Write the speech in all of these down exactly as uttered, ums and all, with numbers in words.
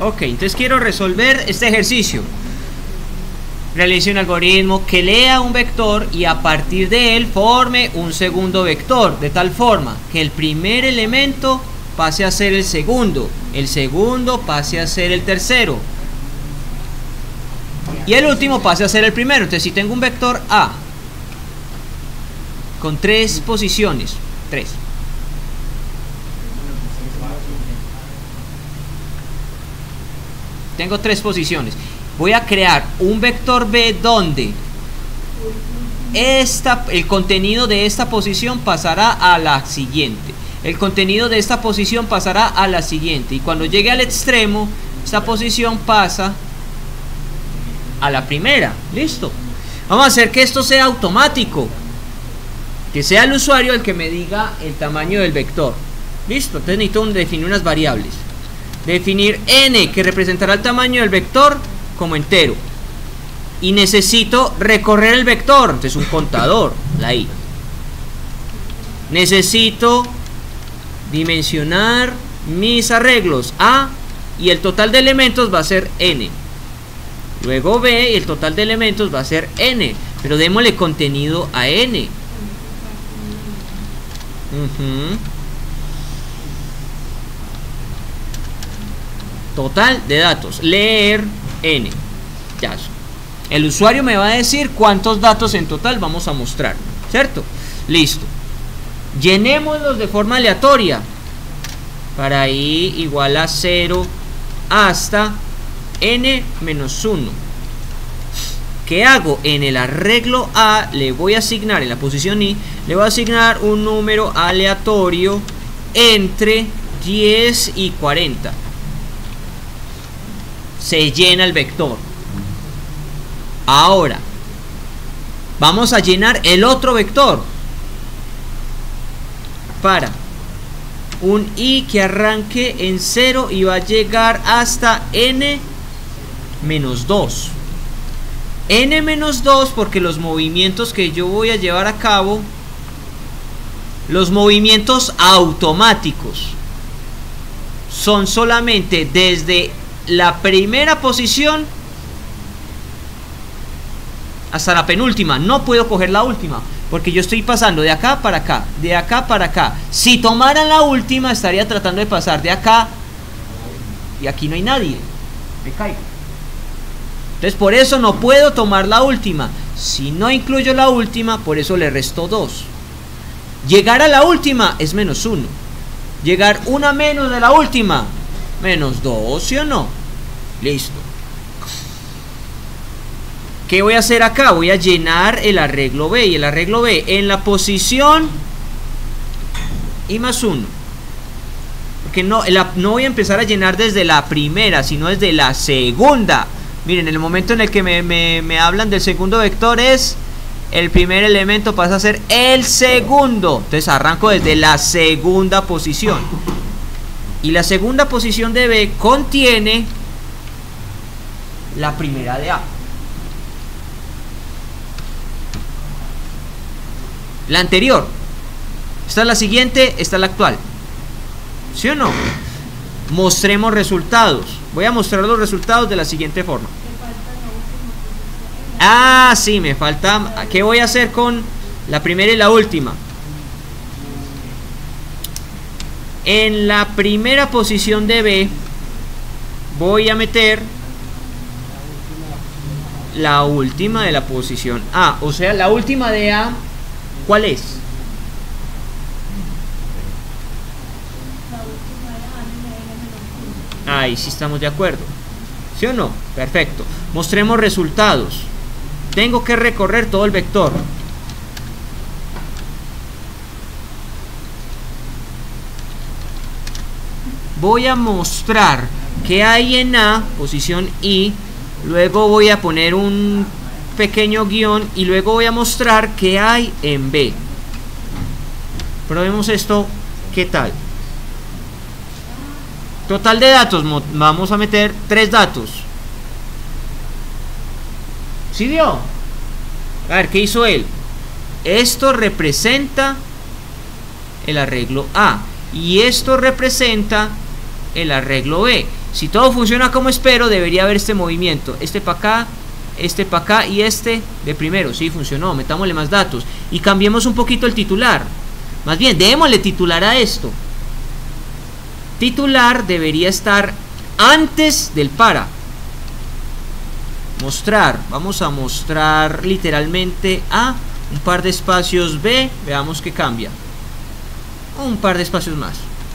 Ok, entonces quiero resolver este ejercicio. Realice un algoritmo que lea un vector y a partir de él forme un segundo vector, de tal forma que el primer elemento pase a ser el segundo, el segundo pase a ser el tercero y el último pase a ser el primero. Entonces, si tengo un vector A con tres posiciones, tres, tengo tres posiciones, voy a crear un vector B donde esta, el contenido de esta posición pasará a la siguiente, el contenido de esta posición pasará a la siguiente, y cuando llegue al extremo, esta posición pasa a la primera. Listo. Vamos a hacer que esto sea automático, que sea el usuario el que me diga el tamaño del vector. Listo. Entonces necesito definir unas variables. Definir n, que representará el tamaño del vector, como entero, y necesito recorrer el vector, entonces un contador, la i. Necesito dimensionar mis arreglos a, y el total de elementos va a ser n. Luego b, y el total de elementos va a ser n, pero démosle contenido a n. uh-huh. Total de datos, leer n. Ya. El usuario me va a decir cuántos datos en total vamos a mostrar, ¿cierto? Listo. Llenémoslos de forma aleatoria. Para i igual a cero hasta n menos uno. ¿Qué hago? En el arreglo A le voy a asignar, en la posición i, le voy a asignar un número aleatorio entre diez y cuarenta. Se llena el vector. Ahora vamos a llenar el otro vector para un i que arranque en cero y va a llegar hasta n menos dos. N menos dos porque los movimientos que yo voy a llevar a cabo, los movimientos automáticos, son solamente desde la primera posición hasta la penúltima. No puedo coger la última porque yo estoy pasando de acá para acá, de acá para acá. Si tomaran la última, estaría tratando de pasar de acá y aquí no hay nadie, me caigo. Entonces por eso no puedo tomar la última. Si no incluyo la última, por eso le resto dos. Llegar a la última es menos uno. Llegar una menos de la última, menos dos, ¿sí o no? Listo. ¿Qué voy a hacer acá? Voy a llenar el arreglo B. Y el arreglo B en la posición i más uno. Porque no, la, no voy a empezar a llenar desde la primera, sino desde la segunda. Miren, el momento en el que me, me, me hablan del segundo vector es el primer elemento pasa a ser el segundo. Entonces arranco desde la segunda posición. Y la segunda posición de B contiene la primera de A. La anterior. Esta es la siguiente, esta es la actual. ¿Sí o no? Mostremos resultados. Voy a mostrar los resultados de la siguiente forma. Ah, sí, me falta. ¿Qué voy a hacer con la primera y la última? En la primera posición de B voy a meter la última de la posición A. O sea, la última de A, ¿cuál es? Ahí sí estamos de acuerdo. ¿Sí o no? Perfecto. Mostremos resultados. Tengo que recorrer todo el vector. Voy a mostrar qué hay en A, posición I. Luego voy a poner un pequeño guión y luego voy a mostrar qué hay en B. Probemos esto. ¿Qué tal? Total de datos. Vamos a meter tres datos. ¿Sí vio? A ver, ¿qué hizo él? Esto representa el arreglo A y esto representa el arreglo B. Si todo funciona como espero, debería haber este movimiento. Este para acá, este para acá y este de primero. Sí, funcionó. Metámosle más datos. Y cambiemos un poquito el titular. Más bien, démosle titular a esto. Titular debería estar antes del para. Mostrar. Vamos a mostrar literalmente A. Un par de espacios B. Veamos qué cambia. Un par de espacios más.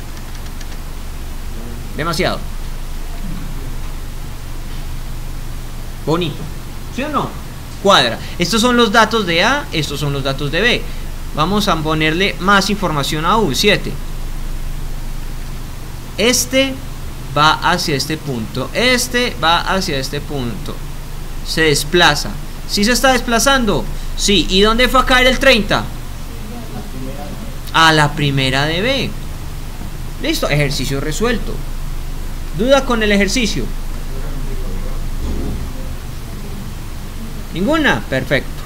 Demasiado. Bonito. ¿Sí o no? Cuadra. Estos son los datos de A. Estos son los datos de B. Vamos a ponerle más información a U. siete. Este va hacia este punto. Este va hacia este punto. Se desplaza. ¿Sí se está desplazando? Sí. ¿Y dónde fue a caer el treinta? A la primera de B. Listo. Ejercicio resuelto. ¿Duda con el ejercicio? ¿Ninguna? Perfecto.